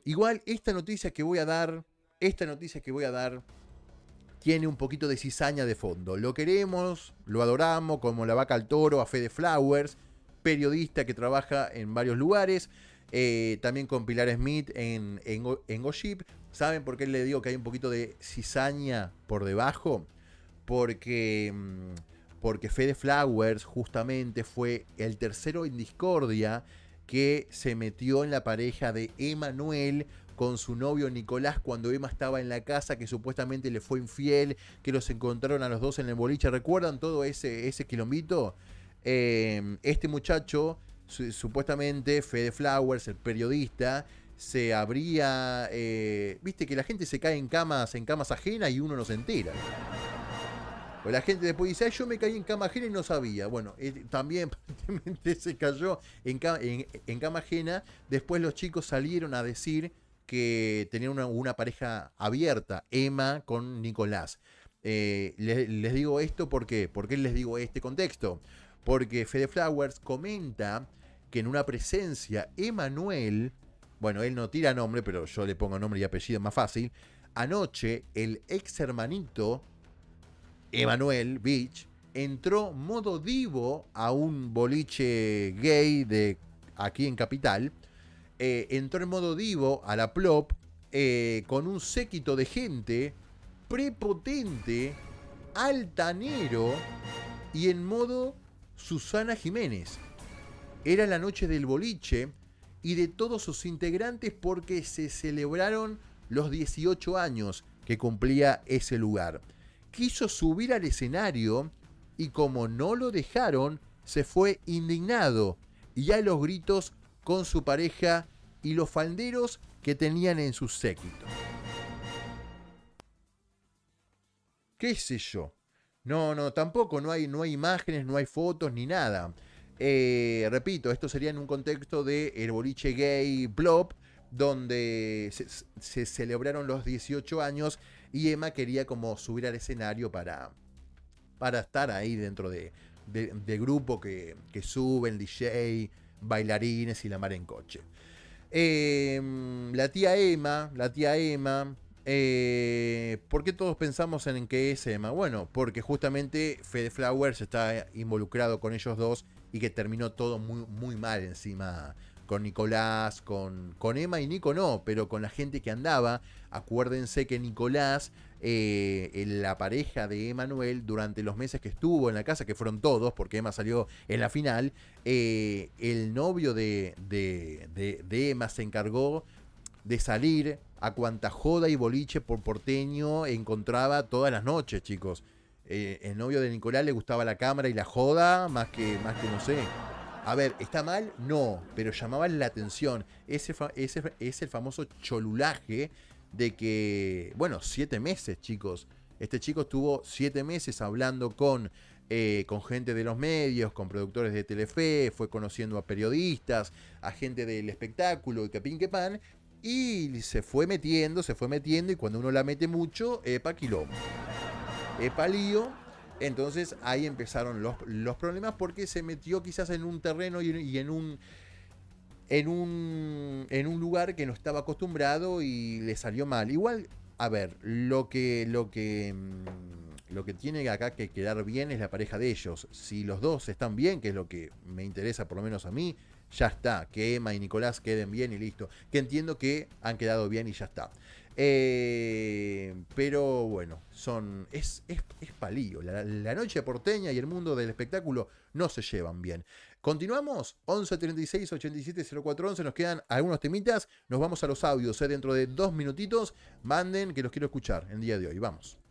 Igual esta noticia que voy a dar tiene un poquito de cizaña de fondo. Lo queremos, lo adoramos, como la vaca al toro, a Fede Flowers, periodista que trabaja en varios lugares, también con Pilar Smith en Gossip. ¿Saben por qué le digo que hay un poquito de cizaña por debajo? Porque, porque Fede Flowers justamente fue el tercero en discordia que se metió en la pareja de Emanuel con su novio Nicolás cuando Emma estaba en la casa, que supuestamente le fue infiel, que los encontraron a los dos en el boliche. ¿Recuerdan todo ese quilombito? Este muchacho, supuestamente Fede Flowers, el periodista, se habría... Viste que la gente se cae en camas ajenas y uno no se entera. Pues la gente después dice, yo me caí en cama ajena y no sabía. Bueno, también aparentemente se cayó en cama ajena. Después los chicos salieron a decir que tenían una pareja abierta, Emma con Nicolás. Les digo esto porque, ¿por qué les digo este contexto? Porque Fede Flowers comenta que en una presencia, Emanuel, bueno, él no tira nombre, pero yo le pongo nombre y apellido más fácil. Anoche, el ex hermanito Emanuel Beach entró modo divo a un boliche gay de aquí en Capital. Entró en modo divo a la Plop con un séquito de gente prepotente, altanero y en modo Susana Jiménez. Era la noche del boliche y de todos sus integrantes porque se celebraron los 18 años que cumplía ese lugar. Quiso subir al escenario y como no lo dejaron, se fue indignado y a los gritos con su pareja y los falderos que tenían en su séquito. ¿Qué sé yo? No, tampoco, no hay imágenes, no hay fotos ni nada. Repito, esto sería en un contexto de el boliche gay Plop, donde se celebraron los 18 años y Emma quería como subir al escenario para estar ahí dentro de grupo que suben, DJ, bailarines y la mar en coche. La tía Emma, ¿por qué todos pensamos en que es Emma? Bueno, porque justamente Fede Flowers está involucrado con ellos dos y que terminó todo muy, muy mal encima con Nicolás, con Emma y Nico no, pero con la gente que andaba. Acuérdense que Nicolás, la pareja de Emanuel, durante los meses que estuvo en la casa, que fueron todos, porque Emma salió en la final, el novio de Emma se encargó de salir a cuanta joda y boliche por porteño encontraba todas las noches, chicos. El novio de Nicolás le gustaba la cámara y la joda más que no sé. A ver, ¿está mal? No, pero llamaban la atención. Ese es el famoso cholulaje de que, bueno, 7 meses, chicos. Este chico estuvo 7 meses hablando con gente de los medios, con productores de Telefe, fue conociendo a periodistas, a gente del espectáculo, y que pin que pan, y se fue metiendo, y cuando uno la mete mucho, epa quilombo, epa lío. Entonces ahí empezaron los problemas porque se metió quizás en un terreno y en un lugar que no estaba acostumbrado y le salió mal. Igual, a ver, lo que tiene acá que quedar bien es la pareja de ellos. Si los dos están bien, que es lo que me interesa por lo menos a mí, ya está. Que Emma y Nicolás queden bien y listo. Que entiendo que han quedado bien y ya está. Pero bueno, es palío. La noche porteña y el mundo del espectáculo no se llevan bien. Continuamos, 11 36 87 04 11. Nos quedan algunos temitas. Nos vamos a los audios dentro de 2 minutitos. Manden que los quiero escuchar el día de hoy. Vamos.